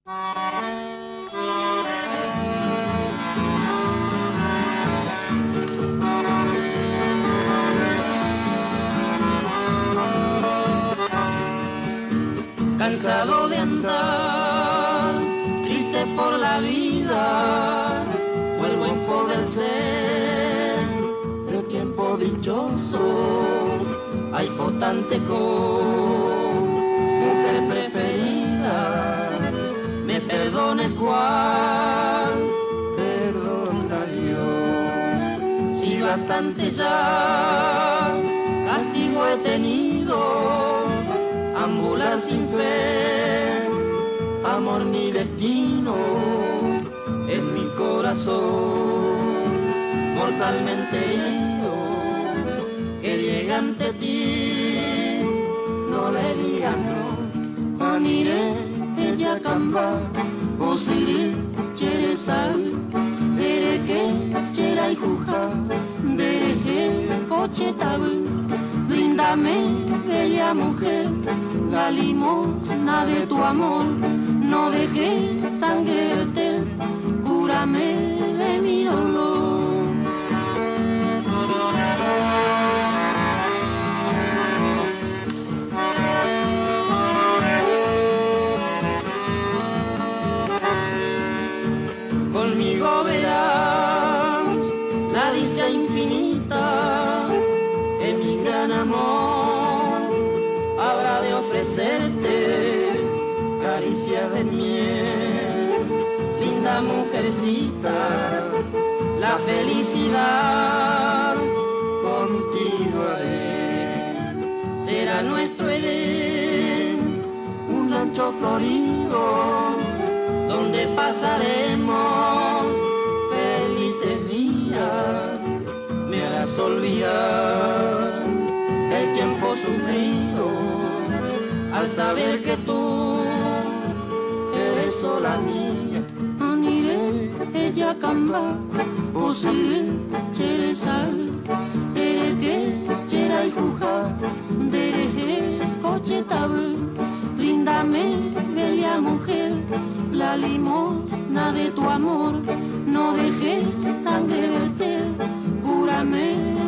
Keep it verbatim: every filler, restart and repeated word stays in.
Cansado de andar, triste por la vida, vuelvo a poder ser de tiempo dichoso. Hay potante con mujer preferida, me perdone cual, perdona Dios. Si bastante ya castigo he tenido, ambular sin fe, amor ni destino, en mi corazón mortalmente herido, que llega ante ti, no le digas no, anire ella camba, o siri chere sal, dere que chera y juja, dere que coche tabu. Bríndame, bella mujer, la limosna de tu amor, no dejes sangre verter, cúrame de mi dolor. Conmigo verás la dicha infinita, en mi gran amor habrá de ofrecerte caricia de miel, linda mujercita, la felicidad contigo haré, será nuestro Edén, un rancho florido, donde pasaremos felices días, me harás olvidar el tiempo sufrido, al saber que tú eres sola mía. Anire ella camba, usire chere sal, ere que chera y juja, dereje coche tabu. Bríndame, bella mujer, la limosna de tu amor, no dejes sangre verter, cúrame